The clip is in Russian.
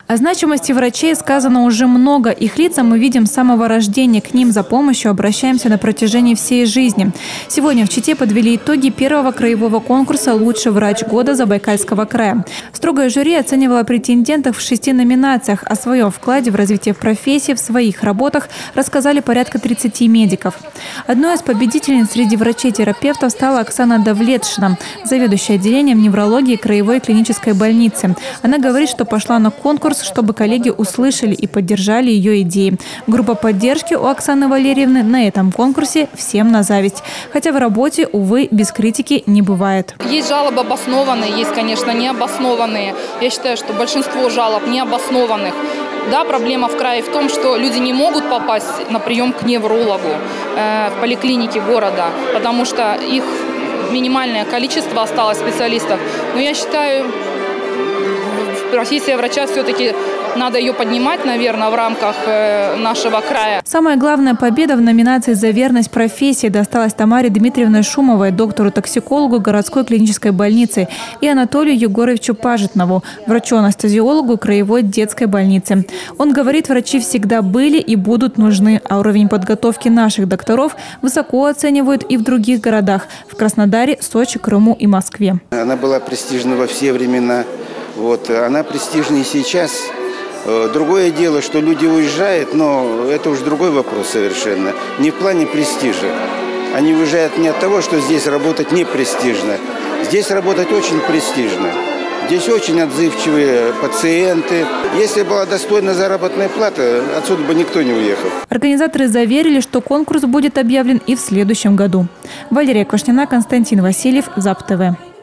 О значимости врачей сказано уже много. Их лица мы видим с самого рождения. К ним за помощью обращаемся на протяжении всей жизни. Сегодня в Чите подвели итоги первого краевого конкурса «Лучший врач года Забайкальского края». Строгое жюри оценивало претендентов в 6 номинациях. О своем вкладе в развитие профессии в своих работах рассказали порядка 30 медиков. Одной из победительниц среди врачей-терапевтов стала Оксана Давлетшина, заведующая отделением неврологии краевой клинической больницы. Она говорит, что пошла на конкурс, чтобы коллеги услышали и поддержали ее идеи. Группа поддержки у Оксаны Валерьевны на этом конкурсе всем на зависть. Хотя в работе, увы, без критики не бывает. Есть жалобы обоснованные, есть, конечно, необоснованные. Я считаю, что большинство жалоб необоснованных. Да, проблема в крае в том, что люди не могут попасть на прием к неврологу в поликлинике города, потому что их минимальное количество осталось специалистов. Но я считаю, профессия врача все-таки надо ее поднимать, наверное, в рамках нашего края. Самая главная победа в номинации «За верность профессии» досталась Тамаре Дмитриевне Шумовой, доктору-токсикологу городской клинической больницы, и Анатолию Егоровичу Пажетнову, врачу-анестезиологу краевой детской больницы. Он говорит, врачи всегда были и будут нужны, а уровень подготовки наших докторов высоко оценивают и в других городах – в Краснодаре, Сочи, Крыму и Москве. Она была престижна во все времена. Она престижна и сейчас. Другое дело, что люди уезжают, но это уж другой вопрос совершенно. Не в плане престижа. Они уезжают не от того, что здесь работать не престижно. Здесь работать очень престижно. Здесь очень отзывчивые пациенты. Если была достойна заработная плата, отсюда бы никто не уехал. Организаторы заверили, что конкурс будет объявлен и в следующем году. Валерия Квашнина, Константин Васильев, ЗАП ТВ.